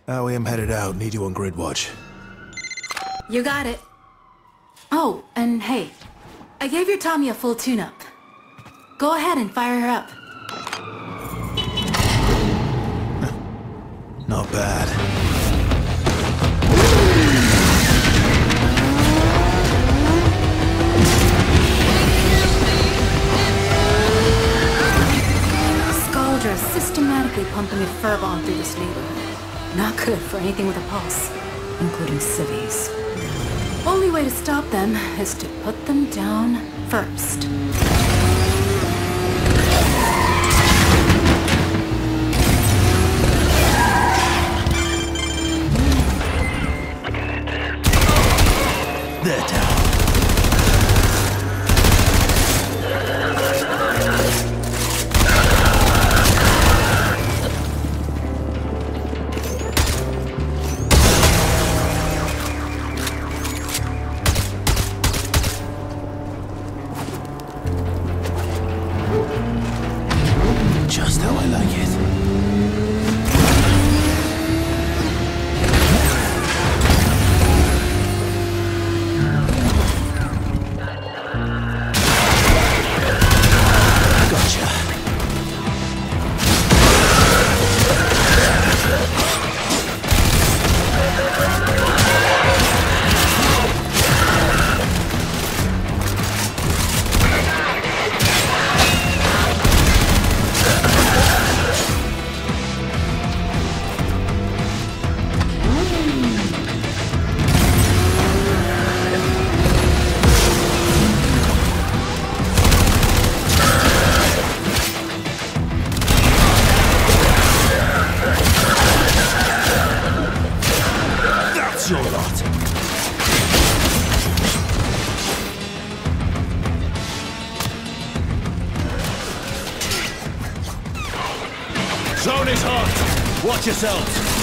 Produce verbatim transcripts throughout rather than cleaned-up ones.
Howie, I'm headed out. Need you on grid watch. You got it. Oh, and hey, I gave your Tommy a full tune-up. Go ahead and fire her up. Not bad. Scaldra is systematically pumping a furbomb through this neighborhood. Not good for anything with a pulse, including civvies. Only way to stop them is to put them down first. They're down. Just how I like it. Your lot. Zone is hot. Watch yourselves.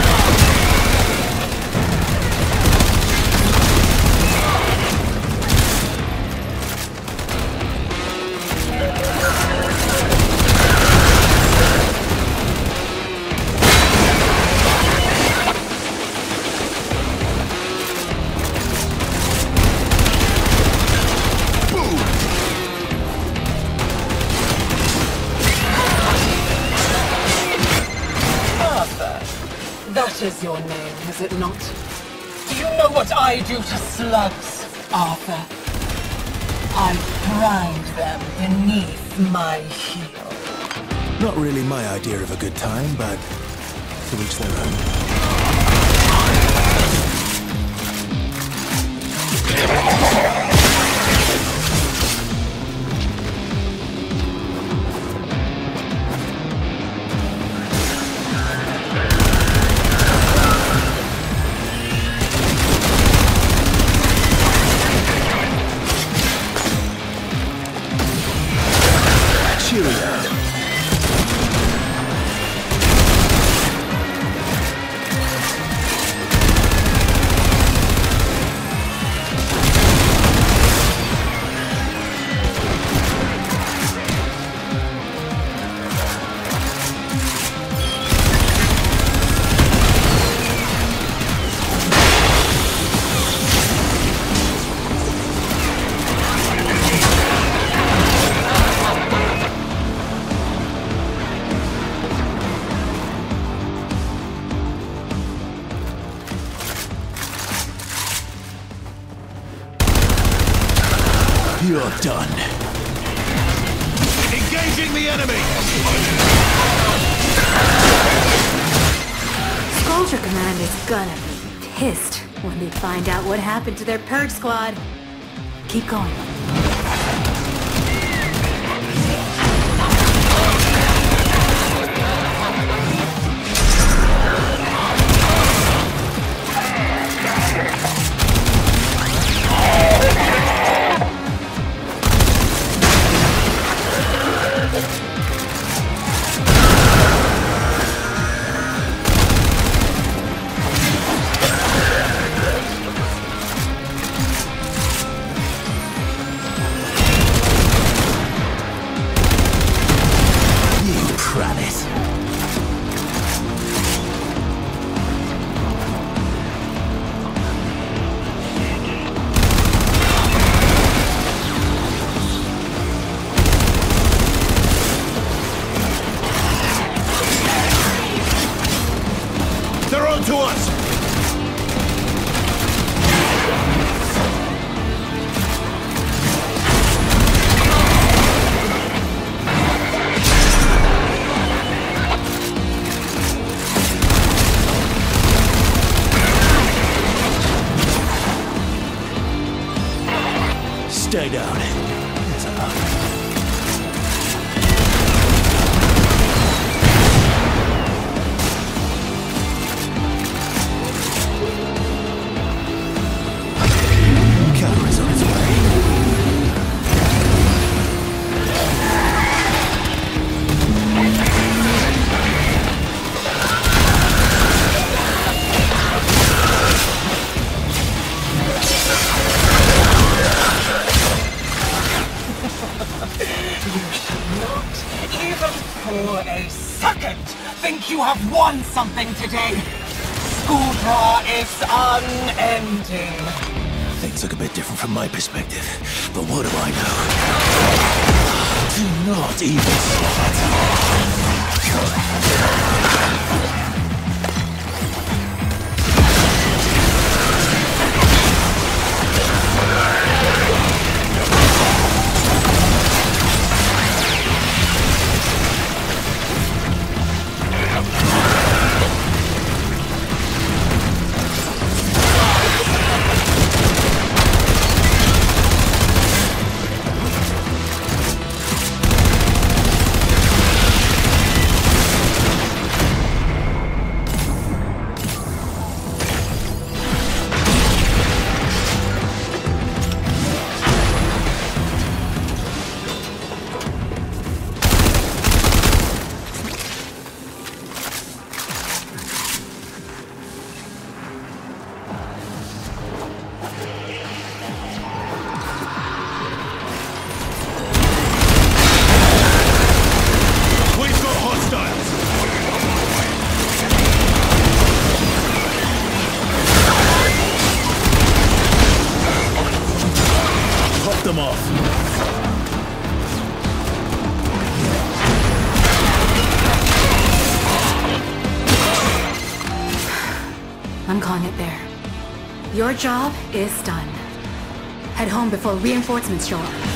That is your name, is it not? Do you know what I do to slugs, Arthur? I grind them beneath my heel. Not really my idea of a good time, but to each their own. Cheerio. You're done. Engaging the enemy! Scaldra Command is gonna be pissed when they find out what happened to their purge squad. Keep going. to us! Stay down. It's enough. Cavalry's on its way. For a second, think you have won something today. School draw is unending. Things look a bit different from my perspective, but what do I know? Do not even start. Them off. I'm calling it there. Your job is done. Head home before reinforcements show up.